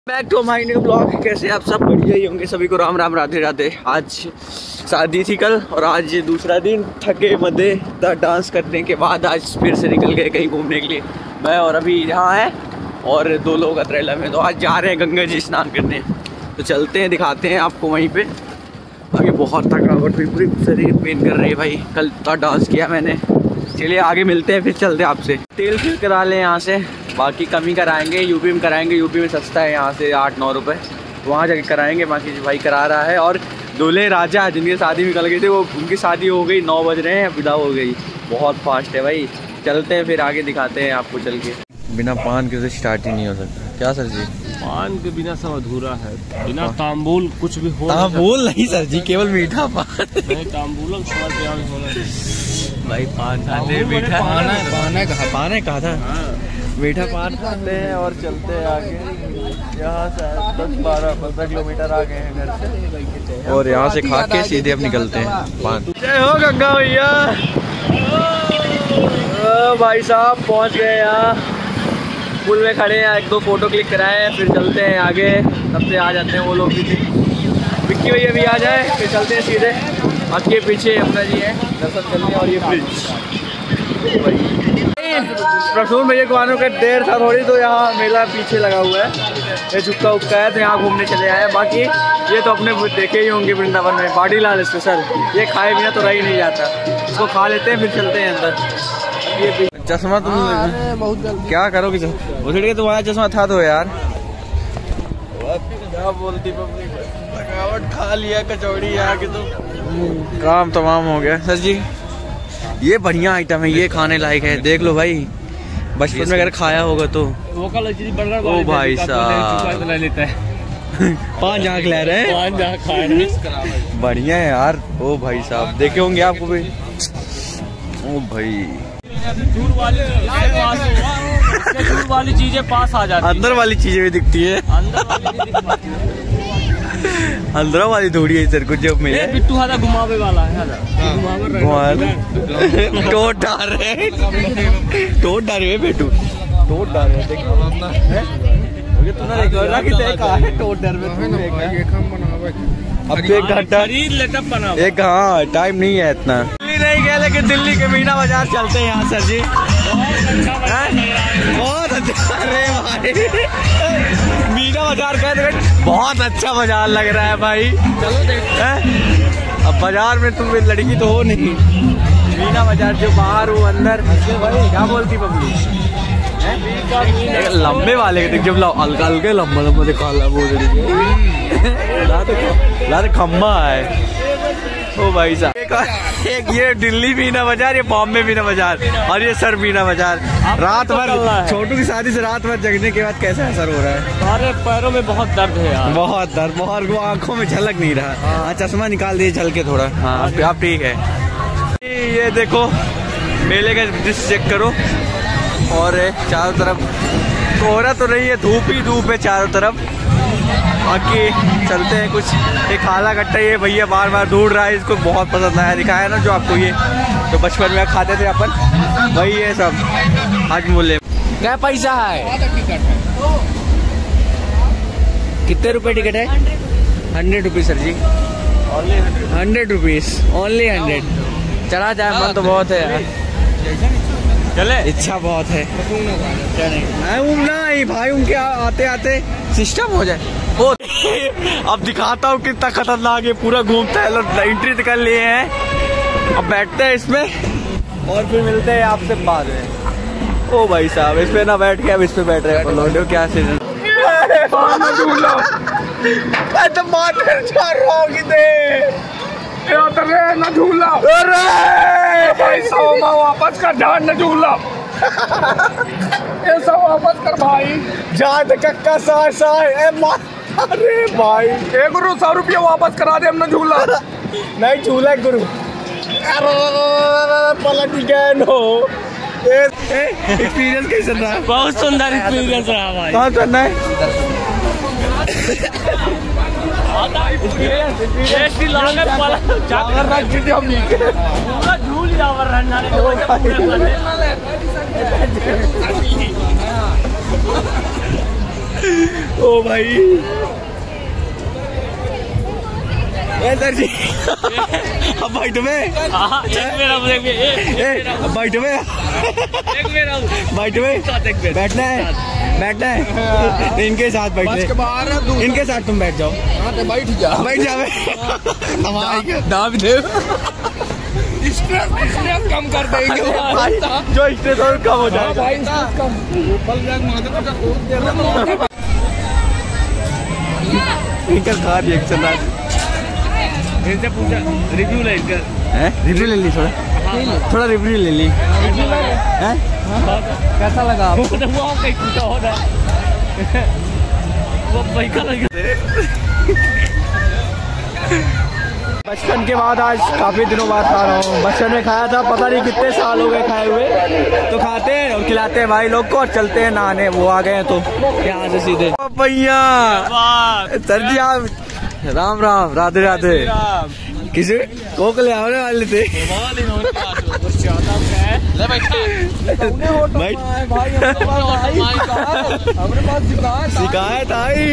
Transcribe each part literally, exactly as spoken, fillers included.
Back to my new blog. कैसे आप सब बढ़िया ही होंगे, सभी को राम राम राधे राधे। आज शादी थी कल और आज दूसरा दिन, थके मदे डांस करने के बाद आज फिर से निकल गए कहीं घूमने के लिए। मैं और अभी यहाँ है और दो लोग अतरेला में, तो आज जा रहे हैं गंगा जी स्नान करने। तो चलते हैं, दिखाते हैं आपको वहीं पे। अभी बहुत थकावट हुई, पूरी शरीर पेन कर रही है भाई, कल इतना डांस किया मैंने। चलिए आगे मिलते हैं, फिर चलते हैं आपसे। तेल फिल करा लें यहाँ से, बाकी कमी कराएंगे, यूपी में कराएंगे। यूपी में सस्ता है यहाँ से आठ नौ रुपये, वहाँ जाके कराएंगे। बाकी भाई करा रहा है। और दूल्हे राजा जिनकी शादी निकल गई थी, वो उनकी शादी हो गई, नौ बज रहे हैं, विदा हो गई। बहुत फास्ट है भाई। चलते हैं फिर आगे, दिखाते हैं आपको चल के। बिना पान के स्टार्ट ही नहीं हो सकता क्या सर जी? पान के बिना सब अधूरा है, बिना तांबूल कुछ भी हो। तांबूल नहीं सर जी, केवल मीठा पान। नहीं, तांबूल होना भाई पान खाते, मीठा पान है कहा, पान है कहा था। मीठा पान खाते हैं और चलते हैं आगे। यहाँ से दस बारह पंद्रह किलोमीटर आ गए हैं घर से, और यहाँ से खा के सीधे अब निकलते हैं पान। जय हो गंगा भैया। भाई साहब पहुँच गए यहाँ, पुल में खड़े हैं, एक दो फोटो क्लिक कराए, फिर चलते हैं आगे। तब से आ जाते हैं वो लोग भी, विक्की भैया भी आ जाए, फिर चलते हैं सीधे। आपके पीछे अपना जी है, दर्शन करने। और ये ब्रिज प्रसून भैया को आने का देर था थोड़ी, तो यहाँ मेला पीछे लगा हुआ है, ये झुक्का उक्का है, तो यहाँ घूमने चले आए। बाकी ये तो अपने देखे ही होंगे वृंदावन में, बाडी लाल स्पेशल। ये खाए बिना तो रह ही नहीं जाता, इसको खा लेते हैं फिर चलते हैं अंदर। ये चश्मा तुम बहुत जल्दी क्या करोगे? के तुम्हारा चश्मा था तो यार, क्या बोलती पब्लिक, थकावट खा लिया कचौड़ी आके, तो काम तमाम हो गया। सर जी ये बढ़िया आइटम है, ये खाने लायक है, देख लो भाई, बचपन में अगर खाया होगा तो। वो ओ भाई साहब लेता है पान जहाँ खिला रहे हैं, पान जहाँ खा रहे हैं, बढ़िया है यार। ओ भाई साहब देखे होंगे आपको भी। ओ भाई दूर वाली दूर वाली चीजें पास आ जाती है, अंदर वाली चीजें भी दिखती है। अंदर वाली थोड़ी है सर कुछ जब मिले। बिट्टू हादा घुमावे वाला है, टोट डाल रहे टोट डाल रहे बेटू, टोट डाल रहे टोट डर अब एक घंटा एक, हाँ टाइम नहीं है इतना। दिल्ली नहीं गए, लेकिन दिल्ली के मीना बाजार चलते हैं यहाँ सर जी। बहुत अच्छा, अरे भाई मीना बाजार गए, बहुत अच्छा बाजार लग रहा है भाई। चलो देखते हैं। अब बाजार में तुम लड़की तो हो नहीं, मीना बाजार जो बाहर हो अंदर, क्या बोलती पब्लिक लंबे वाले देख, जब हल्का हल्के लंबा लंबा दिखा ला खम्बा है। ओ भाई साहब एक, एक ये दिल्ली मीना बाजार, ये बॉम्बे मीना बाजार, और ये सर मीना बाजार। रात भर छोटू की शादी से रात भर जगने के बाद कैसा असर हो रहा है? सारे पैरों में बहुत दर्द है यार, बहुत दर्द, बहुत, वो आंखों में झलक नहीं रहा। हाँ चश्मा निकाल दिए झल के थोड़ा। हाँ आप ठीक है। ये देखो मेले का दृश्य चेक करो, और चारों तरफ कोहरा तो नहीं है, धूप ही धूप है चारों तरफ। बाकी चलते हैं कुछ। एक खाला कट्टा ये भैया बार बार ढूंढ रहा है, इसको बहुत पसंद आया, दिखाया ना जो आपको, ये तो बचपन में खाते थे अपन, वही है सब। आज मूल्य क्या पैसा है? कितने रुपए टिकट है? Hundred rupees sir ji, hundred rupees only hundred. चला जाए, मन तो बहुत है यार, चले, इच्छा बहुत है। क्या नहीं नहीं भाई, उनके आते आते सिस्टम हो जाए। वो अब दिखाता हूँ कितना खतरनाक है, पूरा घूमता है। लोग एंट्री कर लिए हैं, अब बैठते हैं इसमें और फिर मिलते हैं आपसे बाद में। ओ भाई साहब इस पे ना बैठ के अब इस पे बैठ रहे हैं लोग, क्या सीजन न झूला, भाई सौ वापस कर, ध्यान न झूला, ऐसा वापस कर भाई, जात कक्का सार सार। अरे भाई ए गुरु सौ रुपया वापस करा दे, हमने झूला नहीं झूला गुरु। पलट गए नो। एक्सपीरियंस कैसा रहा? बहुत सुंदर एक्सपीरियंस रहा भाई। कहाँ करना है? झूल जावर ओ भाई सर जी अब भाई तुम्हें भाई तुम्हें भाई तुम्हें बैठना है बैठना है इनके साथ बैठने इनके साथ तुम बैठ जाओ बैठ जा बैठ जा स्ट्रेस कम कर देंगे जो स्ट्रेस और कम हो जाएगा इनका खा रिएक्शन इनसे पूछा रिव्यू ले इनका रिव्यू ले ली थोड़ा थोड़ा रिव्यू ले ली हैं कैसा लगा आपको वो कहीं पूछा हो रहा वो भाई का लगा बचपन के बाद आज काफी दिनों बाद खा रहा हूँ। बचपन में खाया था पता नहीं कितने साल हो गए खाए हुए तो खाते हैं और खिलाते हैं भाई लोग को और चलते हैं नहाने वो आ गए हैं तो यहाँ से सीधे भैया सर जी आप राम राम राधे राधे किसी को ले आने वाले थे शिकायत आई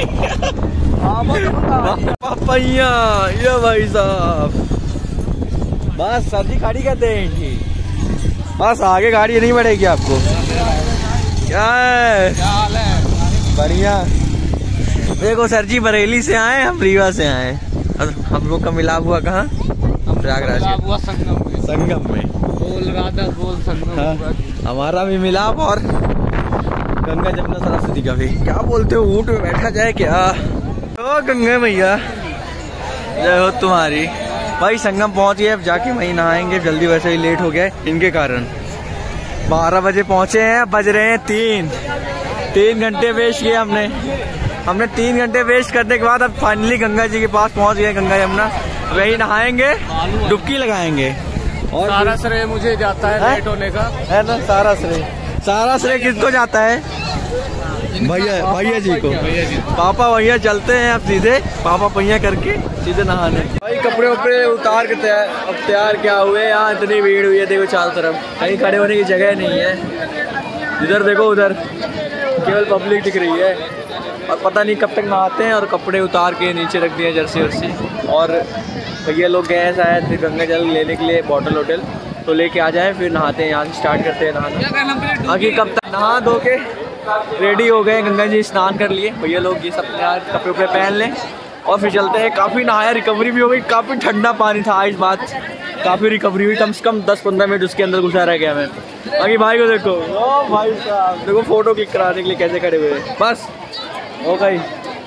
भैया ये भाई साहब बस सर्दी गाड़ी कहते हैं इनकी बस आगे गाड़ी नहीं बढ़ेगी आपको क्या है बढ़िया देखो सर जी बरेली से आए हम रीवा से आए हम लोग का मिलाप हुआ कहाँ प्रयागराज संगम में संगम में बोल राधा बोल संगम हाँ, हमारा भी मिलाप और गंगा जमुना सरस्वती का भी क्या बोलते हो ऊँट में बैठा जाए क्या ओ गंगा भैया जय हो तुम्हारी भाई संगम पहुंच गए अब जाके वहीं नहाएंगे जल्दी वैसे ही लेट हो गया इनके कारण बारह बजे पहुंचे हैं बज रहे हैं तीन तीन घंटे वेस्ट किए हमने हमने तीन घंटे वेस्ट करने के बाद अब फाइनली गंगा जी के पास पहुंच गए गंगा यमुना वहीं नहाएंगे डुबकी लगाएंगे और सारा श्रेय मुझे जाता है लेट होने का है ना सारा श्रेय सारा श्रेय किसको जाता है भैया भैया जी को पापा भैया चलते हैं अब सीधे पापा भैया करके सीधे नहाने भाई कपड़े वपड़े उतार के तैयार अब तैयार क्या हुए यहाँ इतनी भीड़ हुई है देखो चारों तरफ कहीं खड़े होने की जगह नहीं है इधर देखो उधर केवल पब्लिक दिख रही है और पता नहीं कब तक नहाते हैं और कपड़े उतार के नीचे रख दिए जर्सी वर्सी और भैया लोग गए हैं शायद फिर गंगा जल लेने के लिए बॉटल वोटल तो लेके आ जाए फिर नहाते हैं यहाँ से स्टार्ट करते हैं नहाना आगे कब तक नहा धो के रेडी हो गए गंगा जी स्नान कर लिए भैया लोग ये सब यार कपड़े वपड़े पहन लें और फिर चलते हैं काफ़ी नहाया रिकवरी भी हो गई काफ़ी ठंडा पानी था इस बात काफ़ी रिकवरी हुई कम से कम दस पंद्रह मिनट उसके अंदर गुजारा गया मैं आगे भाई को देखो ओ भाई साहब देखो फोटो क्लिक कराने के लिए कैसे खड़े हुए बस हो गई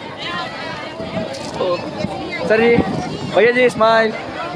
सर जी भैया जी स्माइल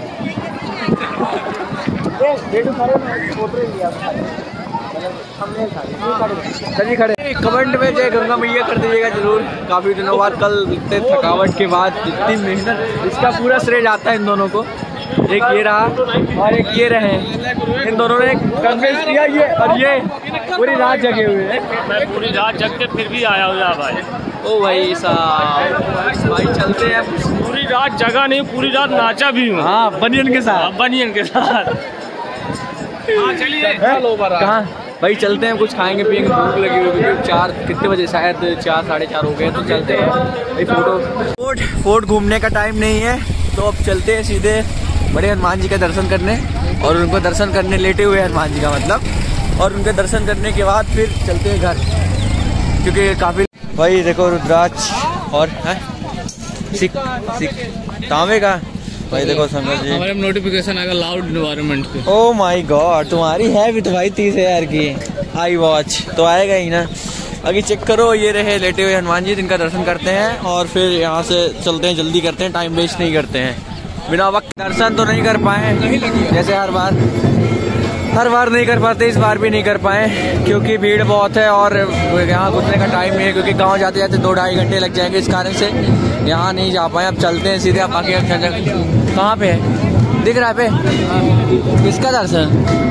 सर जी खड़े कमेंट में जय गंगा मैया कर दीजिएगा जरूर काफ़ी दिनों बाद कल इतने थकावट के बाद इतनी मेहनत इसका पूरा श्रेय जाता है इन दोनों को एक ये रहा और एक ये रहे इन दोनों ने कन्विंस किया ये और ये पूरी रात जगे हुए हैं मैं पूरी रात जग के फिर भी आया हूँ भाई ओ भाई साहब भाई चलते हैं पूरी रात जगा नहीं पूरी रात नाचा भी हूँ हाँ बनियन के साथ बनियन के साथ चलिए कहाँ भाई चलते हैं कुछ खाएंगे पियेंगे भूख लगी हुई क्योंकि चार कितने बजे शायद चार साढ़े चार हो गए तो चलते हैं भाई फोटो फोर्ट फोर्ट घूमने का टाइम नहीं है तो अब चलते हैं सीधे बड़े हनुमान जी का दर्शन करने और उनको दर्शन करने लेटे हुए हनुमान जी का मतलब और उनके दर्शन करने के बाद फिर चलते हैं घर क्योंकि काफ़ी भाई देखो रुद्राक्ष और है सिख सिख तांबे का भाई देखो संगत जी हमारे नोटिफिकेशन आएगा लाउड एनवायरनमेंट पे ओ माय गॉड तुम्हारी है भी तो भाई तीस हजार की आई वॉच तो आएगा ही ना आगे चेक करो ये रहे लेटे हुए हनुमान जी जिनका दर्शन करते हैं और फिर यहाँ से चलते हैं जल्दी करते हैं टाइम वेस्ट नहीं करते हैं बिना वक्त दर्शन तो नहीं कर पाए जैसे हर बार हर बार नहीं कर पाते इस बार भी नहीं कर पाए क्योंकि भीड़ बहुत है और यहाँ घुसने का टाइम नहीं है क्योंकि गांव जाते जाते दो ढाई घंटे लग जाएंगे इस कारण से यहाँ नहीं जा पाए अब चलते हैं सीधे आप बाकी कहाँ पे है दिख रहा है पे किसका दर्शन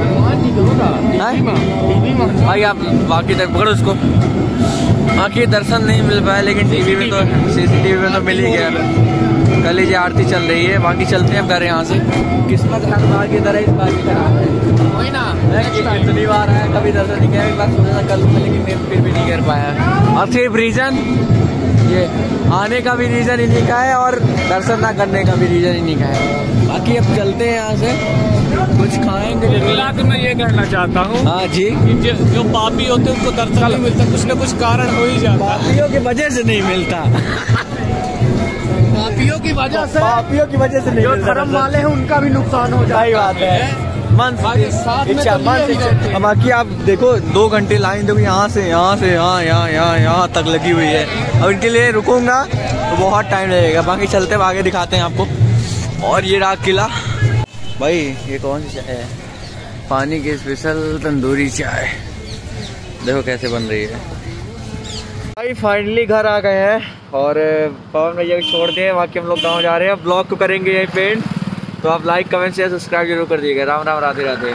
भाई आप बाकी तक पकड़ो उसको बाकी दर्शन नहीं मिल पाया लेकिन टीवी में तो सीसीटीवी में तो मिल ही गया कल जी आरती चल रही है, बाकी चलते हैं अब घर यहाँ से। किस्मत हर बार की तरह इस बार की खराब है, वही ना, इतनी बार है कभी दर्शन नहीं किया। एक बार सोचा था कल में, लेकिन फिर भी नहीं कर पाया। और सिर्फ रीजन ये आने का भी रीजन इन्हीं का है और दर्शन ना करने का भी रीजन इन्हीं का है। बाकी अब चलते हैं यहाँ से, कुछ खाएंगे। मैं ये कहना चाहता हूँ, हाँ जी, जो, जो पापी होते हैं उनको दर्शन नहीं मिलता, कुछ न कुछ कारण हो ही जाता है। पापियों की वजह से नहीं मिलता, पापियों की वजह से, पापियों की वजह से नहीं मिलता। धर्म वाले हैं उनका भी नुकसान हो जाता है। सही बात है। मन इच्छा मन इच्छा। बाकी आप देखो दो घंटे लाइन देखो, यहाँ से यहाँ से यहाँ यहाँ यहाँ यहाँ तक लगी हुई है। अब इनके लिए रुकूंगा तो बहुत टाइम लगेगा। बाकी चलते आगे दिखाते हैं आपको। और ये रहा किला। भाई ये कौन सी चाय है? पानी की स्पेशल तंदूरी चाय, देखो कैसे बन रही है। भाई फाइनली घर आ गए हैं और पवन भैया को छोड़ दिए, बाकी हम लोग गाँव जा रहे हैं। ब्लॉग को करेंगे यहीं पे, तो आप लाइक कमेंट शेयर सब्सक्राइब जरूर कर दीजिएगा। राम राम, राधे राधे।